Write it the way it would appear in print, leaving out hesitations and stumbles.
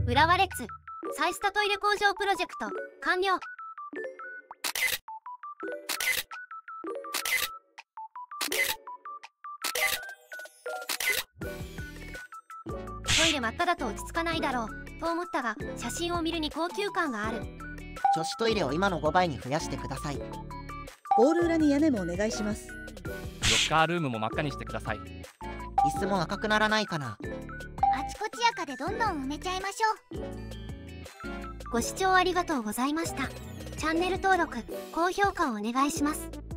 浦和レッズ再スタトイレ工場プロジェクト完了。トイレ真っ赤だと落ち着かないだろうと思ったが、写真を見るに高級感がある。 女子トイレを今の5倍に増やしてください。 ゴール裏に屋根もお願いします。 ロッカールームも真っ赤にしてください。 椅子も赤くならないかな。 あちこち赤でどんどん埋めちゃいましょう。 ご視聴ありがとうございました。チャンネル登録、高評価をお願いします。